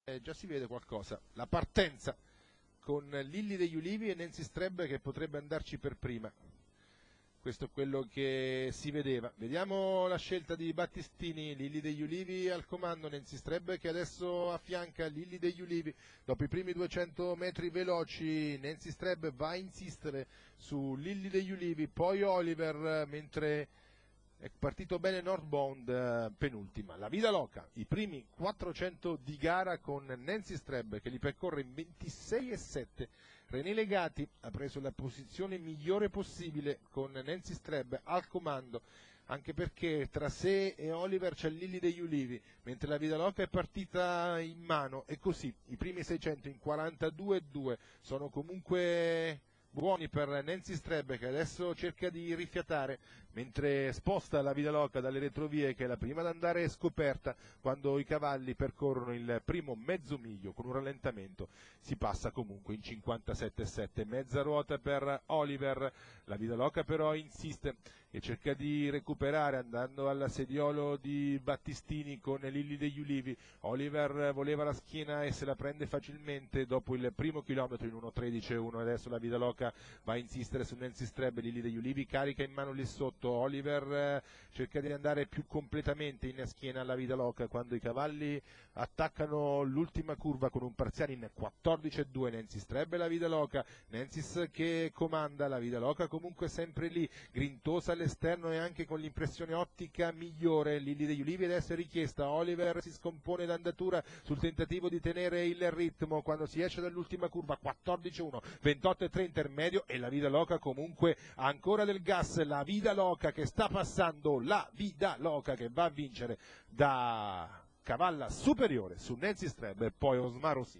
Già si vede qualcosa, la partenza con Lilli degli Ulivi e Nancy Streb che potrebbe andarci per prima. Questo è quello che si vedeva. Vediamo la scelta di Battistini, Lilli degli Ulivi al comando, Nancy Streb che adesso affianca Lilli degli Ulivi. Dopo i primi 200 metri veloci Nancy Streb va a insistere su Lilli degli Ulivi, poi Oliver, mentre è partito bene Northbound, penultima. La Vida Loca, i primi 400 di gara con Nancy Streb che li percorre in 26,7. René Legati ha preso la posizione migliore possibile con Nancy Streb al comando, anche perché tra sé e Oliver c'è Lilli degli Ulivi, mentre la Vida Loca è partita in mano, e così i primi 600 in 42,2 sono comunque buoni per Nancy Streb che adesso cerca di rifiatare mentre sposta la Vida Loca dalle retrovie, che è la prima ad andare scoperta. Quando i cavalli percorrono il primo mezzo miglio con un rallentamento si passa comunque in 57,7. Mezza ruota per Oliver, la Vida Loca però insiste e cerca di recuperare andando al sediolo di Battistini con Lilli degli Ulivi. Oliver voleva la schiena e se la prende facilmente dopo il primo chilometro in 1:13,1. Adesso la Vida Loca va a insistere su Nancy Streb, Lilli degli Ulivi carica in mano lì sotto. Oliver cerca di andare più completamente in schiena alla Vida Loca quando i cavalli attaccano l'ultima curva con un parziale in 14,2. Nancy Streb e la Vida Loca, Nancy che comanda, la Vida Loca comunque sempre lì, grintosa all'esterno e anche con l'impressione ottica migliore. Lilli degli Ulivi adesso è richiesta, Oliver si scompone d'andatura sul tentativo di tenere il ritmo quando si esce dall'ultima curva, 14,1, 28,3 intermedio, e la Vida Loca comunque ha ancora del gas. La Vida Loca che sta passando, la Vida Loca che va a vincere da cavalla superiore su Nancy Streb e poi Osmar Rossi.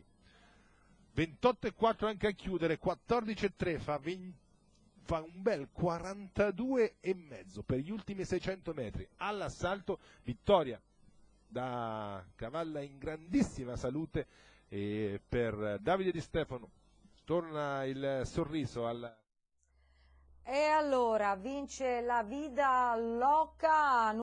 28,4 anche a chiudere, 14,3 fa un bel 42,5 per gli ultimi 600 metri. All'assalto, vittoria da cavalla in grandissima salute e per Davide Di Stefano torna il sorriso al... E allora vince la Vida Loca.